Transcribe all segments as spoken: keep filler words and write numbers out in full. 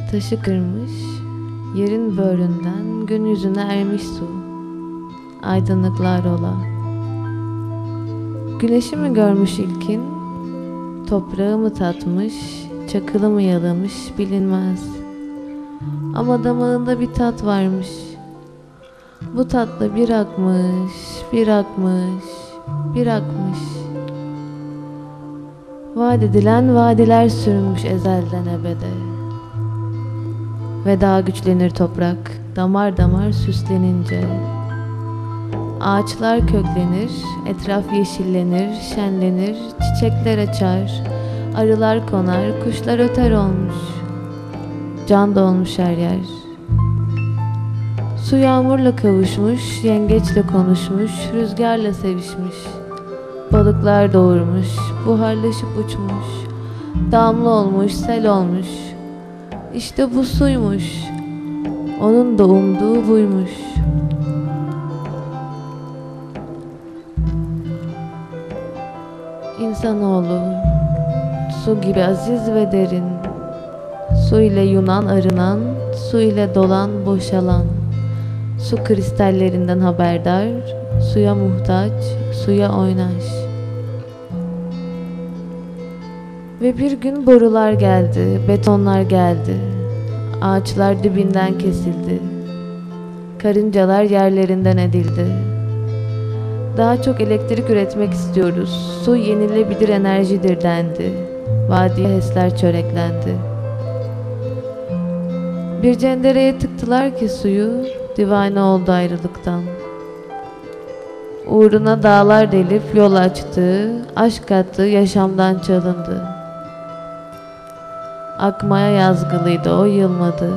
Taşı kırmış, yerin böğründen gün yüzüne ermiş su, aydınlıklar ola. Güneşi mi görmüş ilkin, toprağı mı tatmış, çakılı mı yalamış bilinmez. Ama damağında bir tat varmış. Bu tatla bir akmış, bir akmış, bir akmış. Vaat edilen vadiler sürünmüş ezelden ebede. Ve daha güçlenir toprak, damar damar süslenince. Ağaçlar köklenir, etraf yeşillenir, şenlenir, çiçekler açar, arılar konar, kuşlar öter olmuş. Can dolmuş her yer. Su yağmurla kavuşmuş, yengeçle konuşmuş, rüzgarla sevişmiş. Balıklar doğurmuş, buharlaşıp uçmuş. Damla olmuş, sel olmuş. İşte bu suymuş. Onun da umduğu buymuş. İnsanoğlu, su gibi aziz ve derin. Su ile yunan arınan, su ile dolan boşalan. Su kristallerinden haberdar, suya muhtaç, suya oynaş. Ve bir gün borular geldi, betonlar geldi. Ağaçlar dibinden kesildi. Karıncalar yerlerinden edildi. Daha çok elektrik üretmek istiyoruz. Su yenilebilir enerjidir dendi. Vadiye HES'ler çöreklendi. Bir cendereye tıktılar ki suyu, divane oldu ayrılıktan. Uğruna dağlar delip yol açtı, aşk kattı, yaşamdan çalındı. Akmaya yazgılıydı, o yılmadı.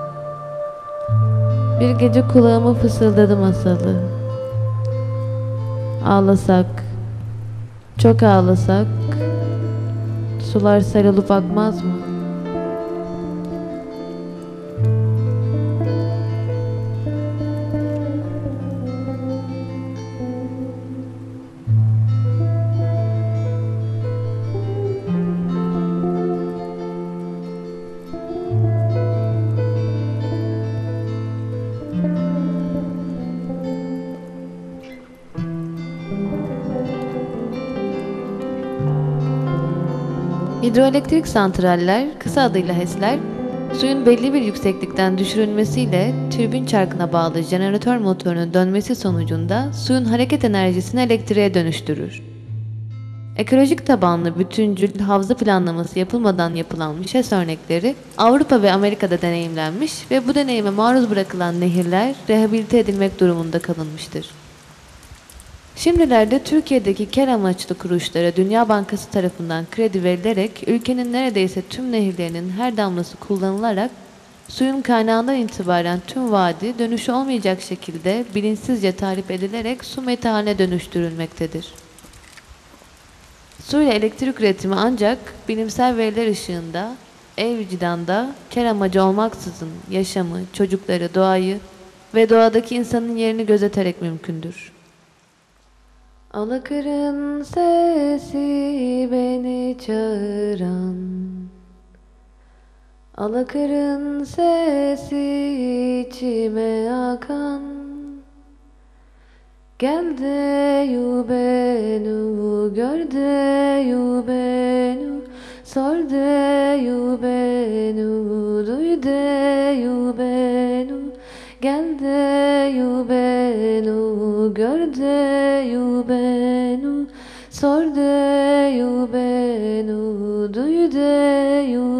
Bir gece kulağıma fısıldadı masalı. Ağlasak, çok ağlasak, sular sel olup akmaz mı? Hidroelektrik santraller, kısa adıyla HES'ler, suyun belli bir yükseklikten düşürülmesiyle türbin çarkına bağlı jeneratör motorunun dönmesi sonucunda suyun hareket enerjisini elektriğe dönüştürür. Ekolojik tabanlı bütüncül havza planlaması yapılmadan yapılan HES örnekleri Avrupa ve Amerika'da deneyimlenmiş ve bu deneyime maruz bırakılan nehirler rehabilite edilmek durumunda kalınmıştır. Şimdilerde Türkiye'deki kar amaçlı kuruluşlara Dünya Bankası tarafından kredi verilerek ülkenin neredeyse tüm nehirlerinin her damlası kullanılarak suyun kaynağından itibaren tüm vadi dönüşü olmayacak şekilde bilinçsizce tahrip edilerek su meta haline dönüştürülmektedir. Su ile elektrik üretimi ancak bilimsel veriler ışığında, ev vicdanda, kar amacı olmaksızın yaşamı, çocukları, doğayı ve doğadaki insanın yerini gözeterek mümkündür. Alakırın sesi beni çağıran, alakırın sesi içime akan. Gel de yu benu, gör de yu benu, sor de yu benu, duy de yu benu. Gel de yu benu, gör de yu benu, sor de yu benu, duy de yu